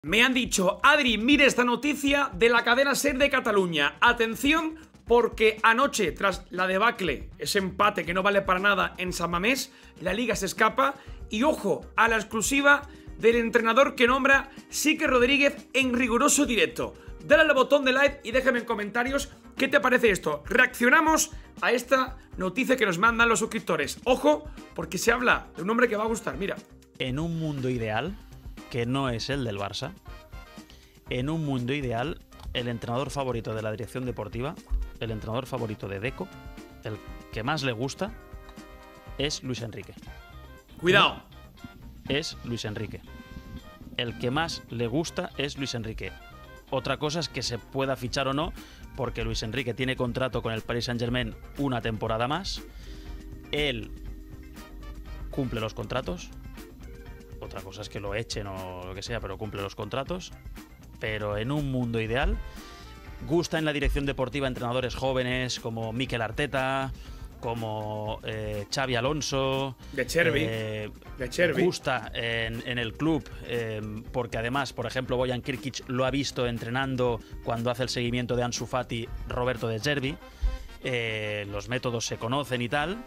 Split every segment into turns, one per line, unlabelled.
Me han dicho, Adri, mire esta noticia de la cadena SER de Cataluña. Atención, porque anoche, tras la debacle, ese empate que no vale para nada en San Mamés, la Liga se escapa. Y ojo, a la exclusiva del entrenador que nombra Sique Rodríguez en riguroso directo. Dale al botón de like y déjame en comentarios qué te parece esto. Reaccionamos a esta noticia que nos mandan los suscriptores. Ojo, porque se habla de un hombre que va a gustar, mira.
En un mundo ideal, que no es el del Barça, en un mundo ideal, el entrenador favorito de la dirección deportiva, el entrenador favorito de Deco, el que más le gusta, es Luis Enrique.
Cuidado.
Es Luis Enrique. El que más le gusta es Luis Enrique. Otra cosa es que se pueda fichar o no, porque Luis Enrique tiene contrato con el Paris Saint-Germain una temporada más. Él cumple los contratos. Otra cosa es que lo echen o lo que sea, pero cumple los contratos. Pero en un mundo ideal, gusta en la dirección deportiva entrenadores jóvenes como Mikel Arteta, como Xabi Alonso,
De Chervi.
Gusta en el club, porque además, por ejemplo, Bojan Kirkic lo ha visto entrenando cuando hace el seguimiento de Ansu Fati, Roberto De Chervi. Los métodos se conocen y tal.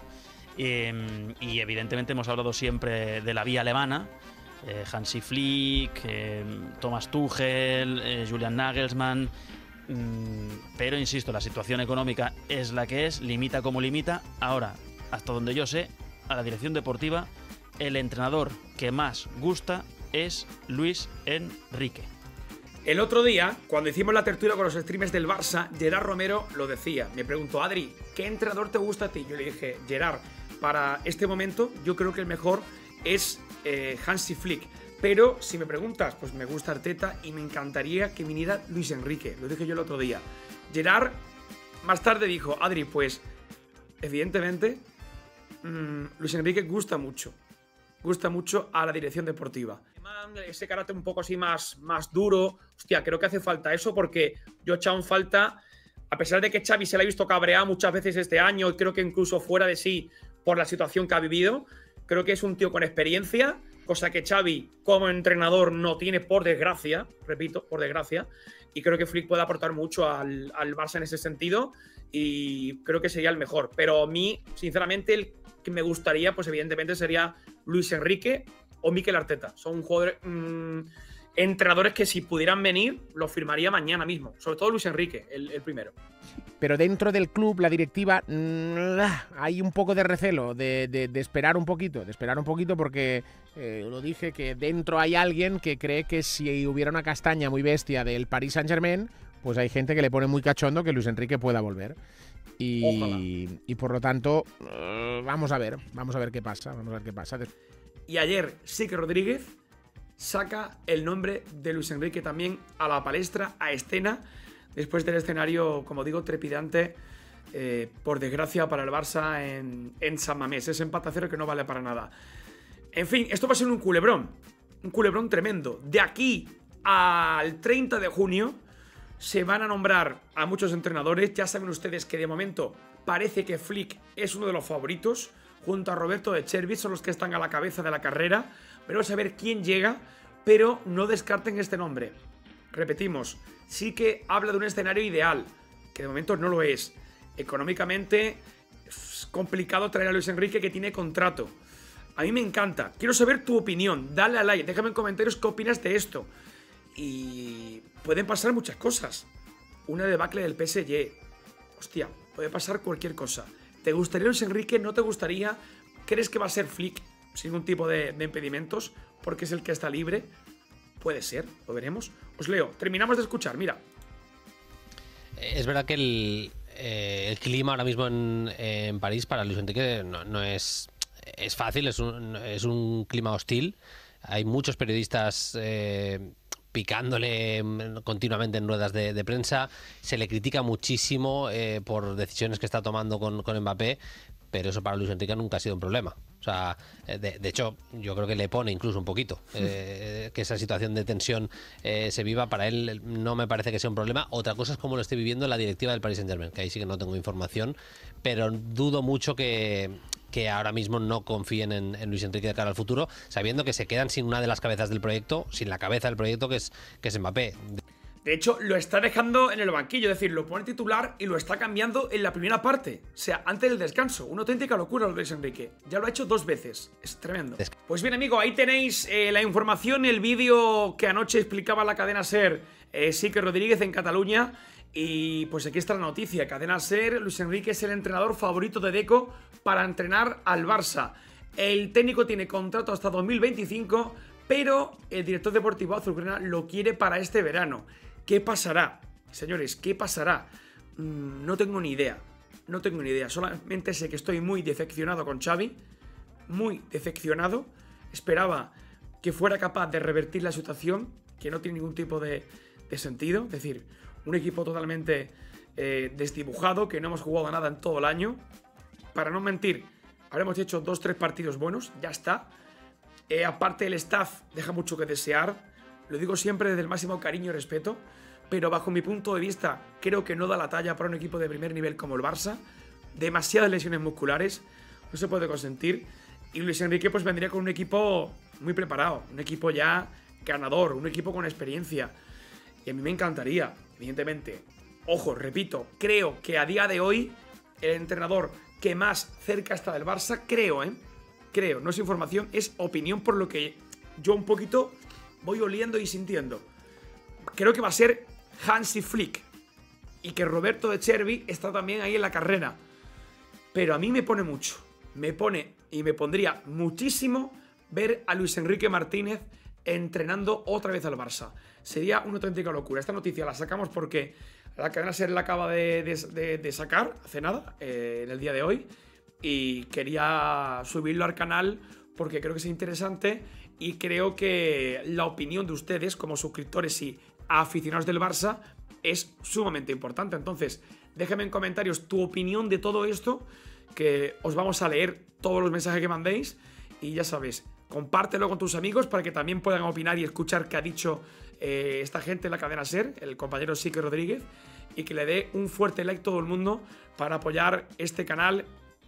Y evidentemente hemos hablado siempre de la vía alemana. Hansi Flick, Thomas Tuchel, Julian Nagelsmann. Pero insisto, la situación económica es la que es, limita como limita. Ahora, hasta donde yo sé, a la dirección deportiva, el entrenador que más gusta es Luis Enrique.
El otro día, cuando hicimos la tertulia con los streamers del Barça, Gerard Romero lo decía. Me preguntó, Adri, ¿qué entrenador te gusta a ti? Yo le dije, Gerard, para este momento yo creo que el mejor es Hansi Flick. Pero si me preguntas, pues me gusta Arteta y me encantaría que viniera Luis Enrique. Lo dije yo el otro día. Gerard más tarde dijo, Adri, pues evidentemente Luis Enrique gusta mucho. Gusta mucho a la dirección deportiva. Ese carácter un poco así más duro. Hostia, creo que hace falta eso porque yo he echado en falta, a pesar de que Xavi se le ha visto cabreado muchas veces este año, y creo que incluso fuera de sí por la situación que ha vivido, creo que es un tío con experiencia, cosa que Xavi como entrenador no tiene, por desgracia, repito, por desgracia, y creo que Flick puede aportar mucho al Barça en ese sentido y creo que sería el mejor. Pero a mí, sinceramente, el que me gustaría, pues evidentemente sería Luis Enrique o Mikel Arteta. Son jugadores, entrenadores que si pudieran venir, los firmaría mañana mismo. Sobre todo Luis Enrique, el primero.
Pero dentro del club, la directiva, hay un poco de recelo, de esperar un poquito, porque lo dije, que dentro hay alguien que cree que si hubiera una castaña muy bestia del Paris Saint-Germain, pues hay gente que le pone muy cachondo que Luis Enrique pueda volver. Y por lo tanto, vamos a ver qué pasa,
Y ayer Sique Rodríguez saca el nombre de Luis Enrique también a la palestra, a escena, después del escenario, como digo, trepidante, por desgracia para el Barça en San Mamés. Ese empate a 0 que no vale para nada. En fin, esto va a ser un culebrón tremendo. De aquí al 30 de junio se van a nombrar a muchos entrenadores. Ya saben ustedes que de momento parece que Flick es uno de los favoritos. Junto a Roberto De Chervi son los que están a la cabeza de la carrera. Veremos a ver quién llega, pero no descarten este nombre. Repetimos, sí que habla de un escenario ideal, que de momento no lo es. Económicamente es complicado traer a Luis Enrique, que tiene contrato. A mí me encanta. Quiero saber tu opinión. Dale a like, déjame en comentarios qué opinas de esto. Y pueden pasar muchas cosas. Una debacle del PSG. Hostia, puede pasar cualquier cosa. ¿Te gustaría Luis Enrique? ¿No te gustaría? ¿Crees que va a ser Flick sin ningún tipo de impedimentos? Porque es el que está libre. Puede ser, lo veremos. Os leo, terminamos de escuchar, mira.
Es verdad que el clima ahora mismo en París para Luis Enrique no es fácil, es un clima hostil. Hay muchos periodistas picándole continuamente en ruedas de prensa. Se le critica muchísimo por decisiones que está tomando con Mbappé, pero eso para Luis Enrique nunca ha sido un problema. O sea, de hecho, yo creo que le pone incluso un poquito que esa situación de tensión se viva. Para él no me parece que sea un problema. Otra cosa es cómo lo esté viviendo la directiva del Paris Saint-Germain, que ahí sí que no tengo información, pero dudo mucho que que ahora mismo no confíen en Luis Enrique de cara al futuro, sabiendo que se quedan sin una de las cabezas del proyecto, sin la cabeza del proyecto que es Mbappé.
De hecho, lo está dejando en el banquillo, es decir, lo pone titular y lo está cambiando en la primera parte. O sea, antes del descanso. Una auténtica locura Luis Enrique. Ya lo ha hecho 2 veces. Es tremendo. Pues bien, amigo, ahí tenéis la información, el vídeo que anoche explicaba la cadena SER, Sique Rodríguez en Cataluña. Y pues aquí está la noticia. Cadena SER, Luis Enrique es el entrenador favorito de Deco para entrenar al Barça. El técnico tiene contrato hasta 2025, pero el director deportivo azulgrana lo quiere para este verano. ¿Qué pasará? Señores, ¿qué pasará? No tengo ni idea. No tengo ni idea. Solamente sé que estoy muy decepcionado con Xavi. Muy decepcionado. Esperaba que fuera capaz de revertir la situación, que no tiene ningún tipo de sentido. Es decir, un equipo totalmente desdibujado, que no hemos jugado nada en todo el año. Para no mentir, habremos hecho 2-3 partidos buenos. Ya está. Aparte, el staff deja mucho que desear. Lo digo siempre desde el máximo cariño y respeto, pero bajo mi punto de vista creo que no da la talla para un equipo de primer nivel como el Barça. Demasiadas lesiones musculares, no se puede consentir. Y Luis Enrique pues vendría con un equipo muy preparado, un equipo ya ganador, un equipo con experiencia. Y a mí me encantaría, evidentemente. Ojo, repito, creo que a día de hoy el entrenador que más cerca está del Barça, creo, no es información, es opinión por lo que yo un poquito voy oliendo y sintiendo. Creo que va a ser Hansi Flick. Y que Roberto De Zerbi está también ahí en la carrera. Pero a mí me pone mucho. Me pone y me pondría muchísimo ver a Luis Enrique Martínez entrenando otra vez al Barça. Sería una auténtica locura. Esta noticia la sacamos porque la cadena SER la acaba de sacar hace nada, en el día de hoy. Y quería subirlo al canal porque creo que es interesante. Y creo que la opinión de ustedes como suscriptores y aficionados del Barça es sumamente importante. Entonces, déjame en comentarios tu opinión de todo esto, que os vamos a leer todos los mensajes que mandéis. Y ya sabes, compártelo con tus amigos para que también puedan opinar y escuchar qué ha dicho esta gente en la cadena SER, el compañero Sique Rodríguez, y que le dé un fuerte like todo el mundo para apoyar este canal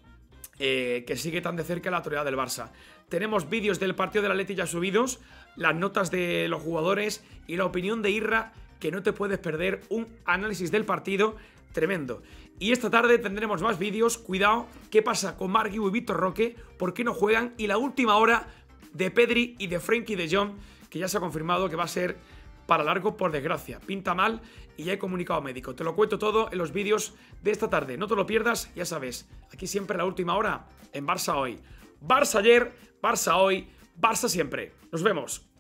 que sigue tan de cerca la autoridad del Barça. Tenemos vídeos del partido del Atleti ya subidos, las notas de los jugadores y la opinión de Irra, que no te puedes perder, un análisis del partido tremendo. Y esta tarde tendremos más vídeos. Cuidado, ¿qué pasa con Marc Guiu y Víctor Roque? ¿Por qué no juegan? Y la última hora de Pedri y de Frenkie de Jong, que ya se ha confirmado que va a ser para largo, por desgracia. Pinta mal y ya he comunicado médico. Te lo cuento todo en los vídeos de esta tarde. No te lo pierdas, ya sabes. Aquí siempre la última hora en Barça Hoy. Barça ayer, Barça hoy, Barça siempre. Nos vemos.